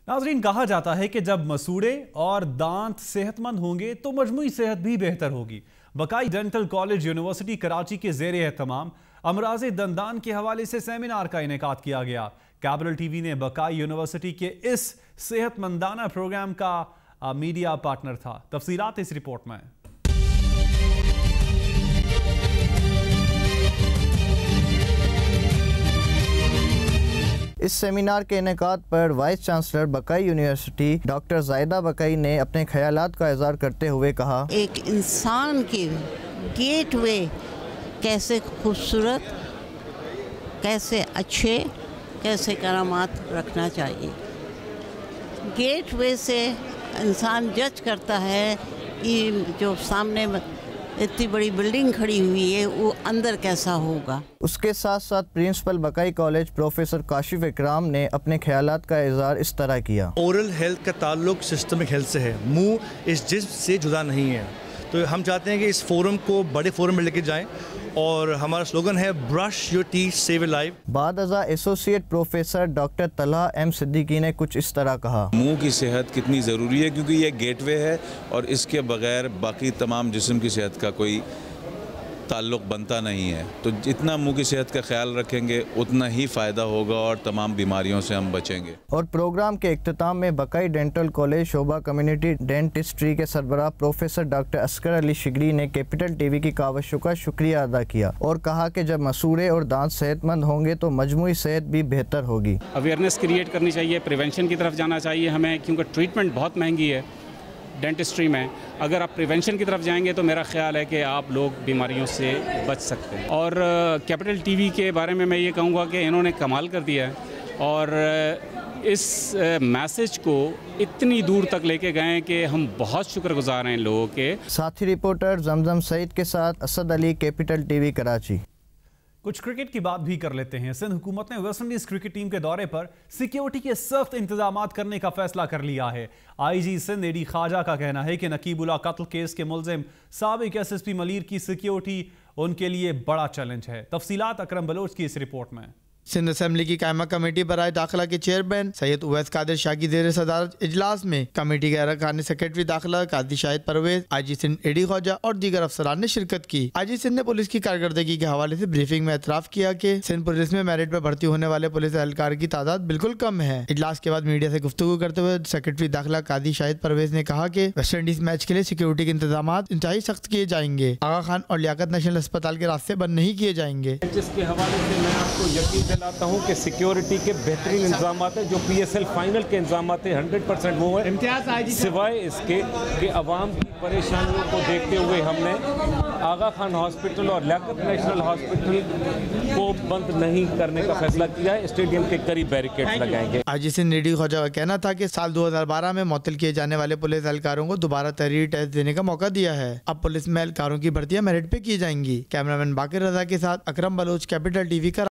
ناظرین، کہا جاتا ہے کہ جب مسوڑے اور دانت صحت مند ہوں گے تو مجموعی صحت بھی بہتر ہوگی۔ Baqai dental college university Karachi کے زیر اہتمام امراض دندان کے حوالے سے سیمینار کا انعقاد کیا گیا۔ کیبل ٹی وی نے بکائی یونیورسٹی کے اس صحت مندانہ پروگرام کا میڈیا پارٹنر تھا۔ تفصیلات اس رپورٹ میں۔ اس سیمینار کے انعقاد پر vice chancellor Baqai university doctor Zaida Baqai نے اپنے خیالات کا اظہار کرتے ہوئے کہا، ایک انسان کے گیٹ وے کیسے خوبصورت، کیسے اچھے، کیسے کرامات رکھنا چاہیے۔ گیٹ وے سے انسان جج کرتا ہے کہ جو سامنے اتنی بڑی بلڈنگ کھڑی ہوئی ہے وہ اندر کیسا ہوگا۔ اس کے ساتھ ساتھ principal Baqai college professor Kashif Ikram نے اپنے خیالات کا اظہار اس طرح کیا۔ اورل ہیلتھ کا تعلق سسٹمک ہیلتھ سے ہے، منہ اس جسم سے جدا نہیں ہے، تو ہم چاہتے ہیں کہ اس فورم کو بڑے فورم میں لے کے جائیں، اور ہمارا سلوگن ہے brush your teeth save a life. بعد ازاں associate professor doctor Talha M Siddiqui نے کچھ اس طرح کہا، منہ کی صحت کتنی ضروری ہے، کیونکہ یہ گیٹ وے ہے اور اس کے بغیر باقی تمام جسم کی صحت کا کوئی تعلق بنتا نہیں ہے۔ تو جتنا منہ کی صحت کا خیال رکھیں گے اتنا ہی فائدہ ہوگا اور تمام بیماریوں سے ہم بچیں گے۔ اور پروگرام کے اختتام میں بکائی ڈینٹل کالج شعبہ کمیونٹی ڈینٹسٹری کے سربراہ پروفیسر ڈاکٹر اصغر علی شگری نے کیپٹل ٹی وی کی کاوشوں کا شکریہ ادا کیا اور کہا کہ جب مسوڑے اور دانت صحت مند ہوں گے تو مجموعی صحت بھی بہتر ہوگی۔ اویئرنیس کریٹ کرنی چاہیے، پریونشن کی طرف جانا چاہیے ہمیں، کیونکہ ٹریٹمنٹ بہت مہنگی ہے ڈینٹسٹری میں۔ اگر آپ پریونشن کی طرف جائیں گے تو میرا خیال ہے کہ آپ لوگ بیماریوں سے بچ سکتے ہیں۔ اور کیپٹل ٹی وی کے بارے میں یہ کہوں گا کہ انہوں نے کمال کر دیا ہے اور اس میسج کو اتنی دور تک لے کے گئے کہ ہم بہت شکر گزار ہیں لوگوں کے۔ ساتھی رپورٹر زمزم سعید کے ساتھ Asad Ali, capital T V Karachi. کچھ کرکٹ کی بات بھی کر لیتے ہیں۔ سندھ حکومت نے ویسٹ انڈیز کرکٹ ٹیم کے دورے پر سیکیورٹی کے سخت انتظامات کرنے کا فیصلہ کر لیا ہے۔ آئی جی سندھ اے ڈی خواجہ کا کہنا ہے کہ نقیب اللہ قتل کیس کے ملزم سابق ایس ایس پی ملیر کی سیکیورٹی ان کے لیے بڑا چیلنج ہے۔ تفصیلات اکرم بلوچ کی اس رپورٹ میں۔ سندھ اسمبلی کی قائمہ کمیٹی برائے داخلہ کے چیئرمین سید اویس قادر شاہ کی زیر صدارت اجلاس میں کمیٹی کے ارکان سیکرٹری داخلہ Qazi Shahid Pervez, I G Sindh A D Khawaja اور دیگر افسران نے شرکت کی۔ آئی جی سندھ نے پولیس کی کارکردگی کے حوالے سے بریفنگ میں اعتراف کیا کہ سندھ پولیس میں میرٹ پر بھرتی ہونے والے پولیس اہلکار کی تعداد بالکل کم ہے۔ اجلاس کے بعد میڈیا سے گفتگو کرتے ہوئے سیکرٹری داخلہ قاضی شاہد پرویز نے کہا کہ ویسٹ انڈیز میچ کے لیے سیکیورٹی کے انتظامات انتہائی سخت کیے جائیں گے۔ آغا خان اور لیاقت نیشنل ہسپتال کے راستے بند نہیں کیے جائیں گے۔ جس کے حوالے سے میں آپ کو یقین دلاتا ہوں کہ سیکیورٹی کے بہترین انتظامات ہیں، جو پی ایس ایل فائنل کے انتظامات ہیں 100% وہ ہیں، سوائے اس کے کہ عوام کی پریشانیوں کو دیکھتے ہوئے ہم نے آغا خان ہاسپٹل اور لیاقت نیشنل ہاسپٹل کو بند نہیں کرنے کا فیصلہ کیا ہے، اسٹیڈیم کے قریب بیریکیڈ لگائیں گے۔ آئی جی سندھ اے ڈی خواجہ کا کہنا تھا کہ سال 2012 میں معطل کیے جانے والے پولیس اہلکاروں کو دوبارہ تحریری ٹیسٹ دینے کا موقع دیا ہے۔ اب پولیس میں اہلکاروں کی بھرتیاں میرٹ پہ کی جائیں گی۔ کیمرہ مین باقر رضا کے ساتھ Akram Baloch, capital T V کا